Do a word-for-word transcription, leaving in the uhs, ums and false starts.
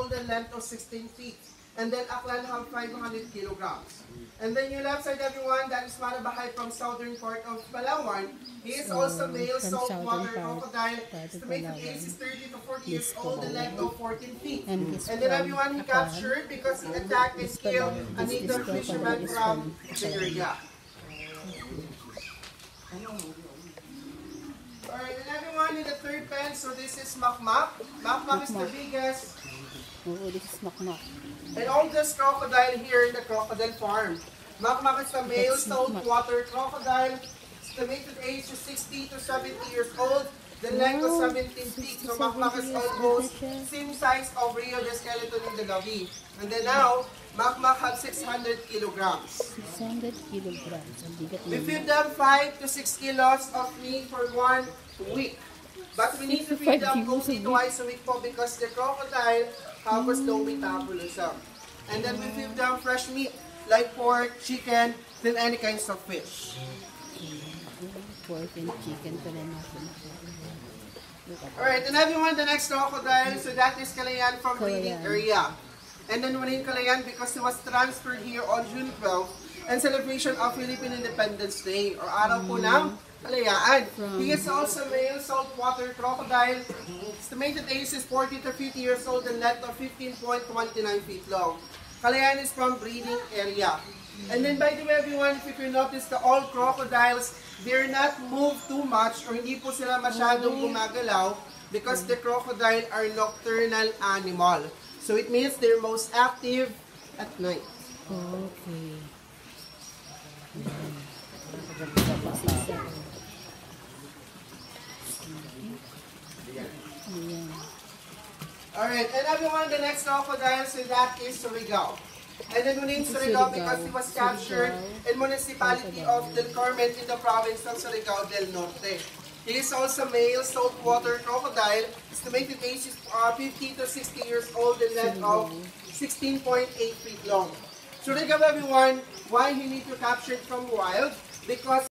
old and length of sixteen feet. And then Aklan have five hundred kilograms. And then your left side, everyone, that is Marabahay from southern part of Palawan. He is So, also male from saltwater southern part, crocodile. part of Estimated Palawan. age is thirty to forty years Yes, old and length of fourteen feet. And this And then from everyone he Aklan. captured because he attacked and This killed Palawan. a This- native this fisherman Palawan is from from the area. Palawan. Alright, and everyone in the third pen, so this is Makmak. Makmak is the Makmak. biggest Oo, this is Makmak. and oldest crocodile here in the crocodile farm. Makmak is the male That's Makmak. saltwater crocodile. Estimated age is sixty to seventy years old. The length is Wow, seventeen feet. So sixty, Makmak is seventy years almost old siya. same size of Rio the skeleton in the Gavi. And then now, Makmak has six hundred kilograms. six hundred kilograms. Ang bigat We niya. feed them five to six kilos of meat for one week. But we need to Six to feed five them kilos only a week. twice a week po because the crocodile have a slow metabolism. And then we feed them fresh meat like pork, chicken, then any kinds of fish. Pork and chicken pa rin natin. Look at Alright, and everyone, the next crocodile, so that is Kalayan from breeding Kalayan. area. And then when in Kalayan, because he was transferred here on June twelfth, and celebration of Philippine Independence Day, or araw po ng Kalayaan. He is also male saltwater crocodile. Estimated age is forty to fifty years old and length of fifteen point two nine feet long. Kalayan is from breeding area. And then by the way, everyone, if you notice the all crocodiles, they're not moved too much or hindi po sila masyadong gumagalaw because the crocodile are nocturnal animal. So it means they're most active at night. Okay. Ayan. Alright, and everyone, the next crocodile, so that is Surigao. And then we named Surigao because he was captured in municipality of Del Carmen in the province of Surigao del Norte. He is also male saltwater crocodile. Estimated age is uh, fifty to sixty years old and length of sixteen point eight feet long. Surigao, everyone, why he need to capture it from wild? Because